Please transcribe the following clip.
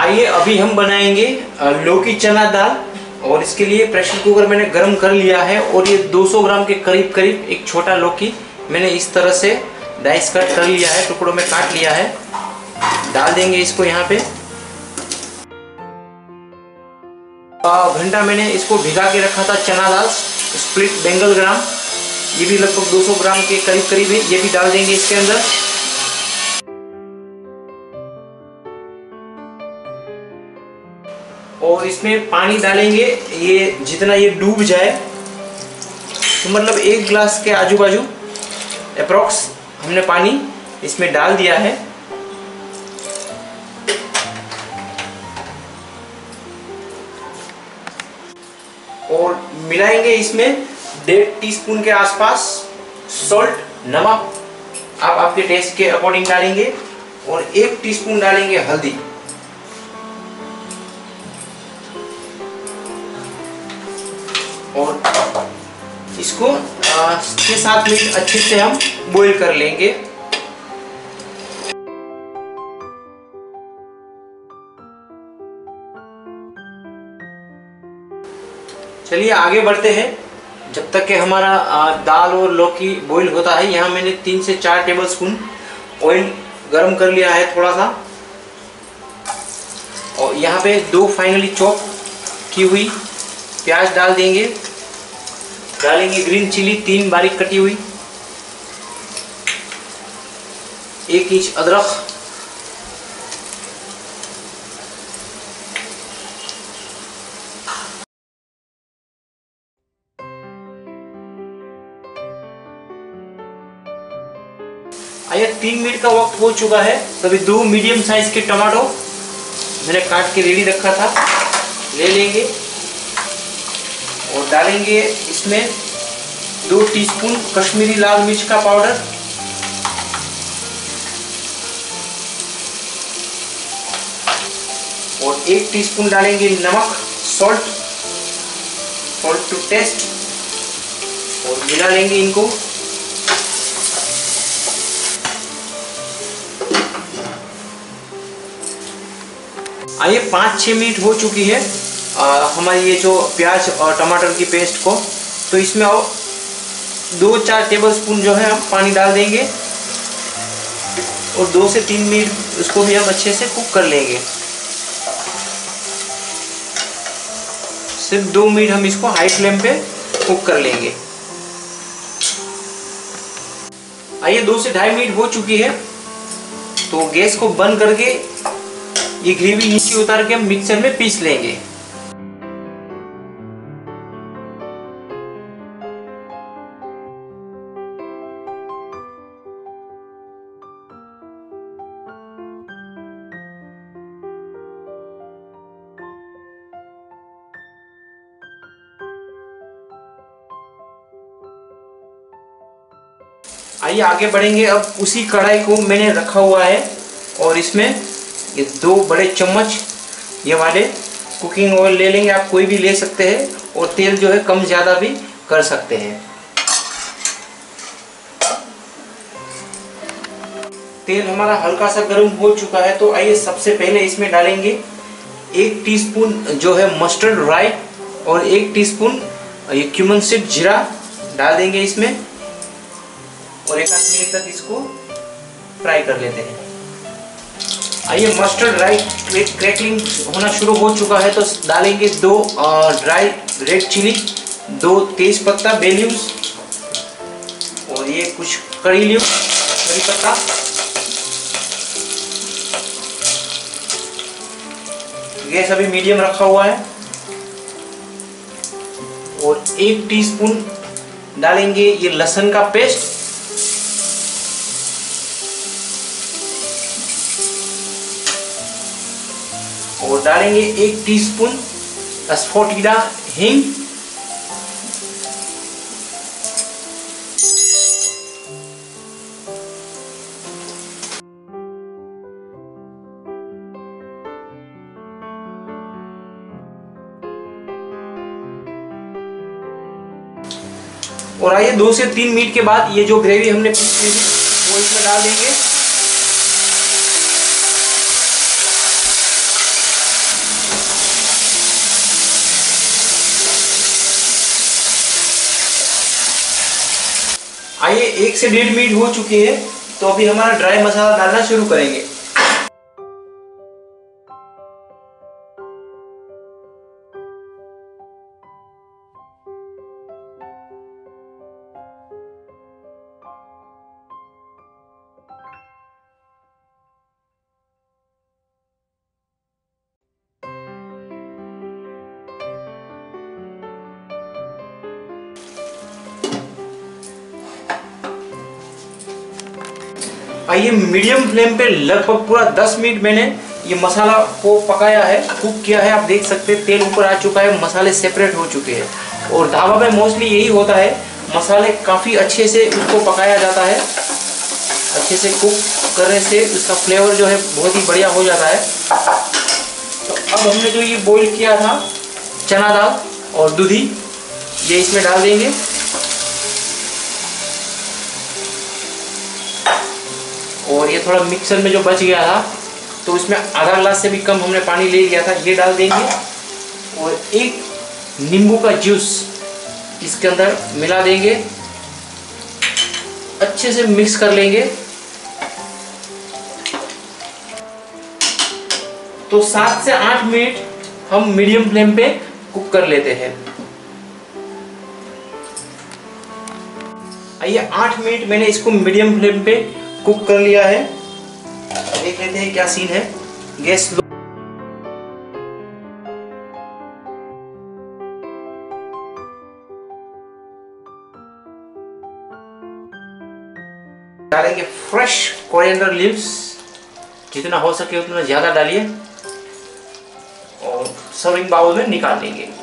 आइए अभी हम बनाएंगे लौकी चना दाल। और इसके लिए प्रेशर कुकर मैंने गर्म कर लिया है और ये 200 ग्राम के करीब करीब एक छोटा लौकी मैंने इस तरह से डाइस कट कर लिया है, टुकड़ों में काट लिया है। डाल देंगे इसको यहाँ पे। घंटा मैंने इसको भिगा के रखा था चना दाल स्प्लिट बेंगल ग्राम, ये भी लगभग 200 ग्राम के करीब करीब है, ये भी डाल देंगे इसके अंदर। और इसमें पानी डालेंगे, ये जितना ये डूब जाए, तो मतलब 1 गिलास के आजू बाजू अप्रोक्स हमने पानी इसमें डाल दिया है। और मिलाएंगे इसमें 1.5 टीस्पून के आसपास सॉल्ट, नमक आप आपके टेस्ट के अकॉर्डिंग डालेंगे। और 1 टीस्पून डालेंगे हल्दी। और इसको 6-7 मिनट अच्छे से हम बॉईल कर लेंगे। चलिए आगे बढ़ते हैं। जब तक कि हमारा दाल और लौकी बॉईल होता है, यहाँ मैंने 3 से 4 टेबलस्पून ऑयल गरम कर लिया है थोड़ा सा। और यहाँ पे 2 फाइनली चॉप की हुई प्याज डाल देंगे। डालेंगे ग्रीन चिली 3 बारीक कटी हुई, 1 इंच अदरक, आइए 3 मिनट का वक्त हो चुका है। तभी 2 मीडियम साइज के टमाटो मैंने काट के रेडी रखा था, ले लेंगे और डालेंगे इसमें 2 टीस्पून कश्मीरी लाल मिर्च का पाउडर, और 1 टीस्पून डालेंगे नमक, सॉल्ट टू टेस्ट, और मिला लेंगे इनको। आइए 5-6 मिनट हो चुकी है हमारी ये जो प्याज और टमाटर की पेस्ट को। तो इसमें और 2-4 टेबलस्पून जो है हम पानी डाल देंगे और 2 से 3 मिनट इसको भी हम अच्छे से कुक कर लेंगे। सिर्फ 2 मिनट हम इसको हाई फ्लेम पे कुक कर लेंगे। आइए 2 से 2.5 मिनट हो चुकी है, तो गैस को बंद करके ये ग्रेवी नीचे उतार के हम मिक्सर में पीस लेंगे। आइए आगे बढ़ेंगे। अब उसी कढ़ाई को मैंने रखा हुआ है और इसमें ये 2 बड़े चम्मच ये वाले कुकिंग ऑयल ले लेंगे। आप कोई भी ले सकते हैं और तेल जो है कम ज़्यादा भी कर सकते हैं। तेल हमारा हल्का सा गर्म हो चुका है, तो आइए सबसे पहले इसमें डालेंगे 1 टीस्पून जो है मस्टर्ड राई और 1 टीस्पून ये क्यूमन सीड जीरा डाल देंगे इसमें और 1 आध मिनट तक इसको फ्राई कर लेते हैं। आइए मस्टर्ड राई क्रैकलिंग होना शुरू हो चुका है, तो डालेंगे 2 ड्राई रेड चिली, 2 तेज पत्ता बे लीव्स और ये कुछ कड़ी लीव्स, कड़ी पत्ता। गैस अभी मीडियम रखा हुआ है। और 1 टीस्पून डालेंगे ये लहसुन का पेस्ट, और डालेंगे 1 टीस्पून अस्फोटिदा हींग, और आइए 2 से 3 मिनट के बाद ये जो ग्रेवी हमने पीस ली थी वो इसमें डाल देंगे। आइए 1 से 1.5 मिनट हो चुकी है, तो अभी हमारा ड्राई मसाला डालना शुरू करेंगे। आइए मीडियम फ्लेम पे लगभग पूरा 10 मिनट मैंने ये मसाला को पकाया है, कुक किया है। आप देख सकते हैं तेल ऊपर आ चुका है, मसाले सेपरेट हो चुके हैं। और ढाबा में मोस्टली यही होता है, मसाले काफ़ी अच्छे से उसको पकाया जाता है। अच्छे से कुक करने से उसका फ्लेवर जो है बहुत ही बढ़िया हो जाता है। तो अब हमने जो ये बॉईल किया था चना दाल और दूधी, ये इसमें डाल देंगे। और ये थोड़ा मिक्सर में जो बच गया था, तो इसमें आधा ग्लास से भी कम हमने पानी ले लिया था, ये डाल देंगे। और एक नींबू का जूस इसके अंदर मिला देंगे, अच्छे से मिक्स कर लेंगे। तो 7 से 8 मिनट हम मीडियम फ्लेम पे कुक कर लेते हैं। आइए 8 मिनट मैंने इसको मीडियम फ्लेम पे कुक कर लिया है। देख लेते हैं क्या सीन है। गैस लो, डालेंगे फ्रेश कोरिएंडर लीव्स, जितना हो सके उतना ज्यादा डालिए और सर्विंग बाउल में निकाल लेंगे।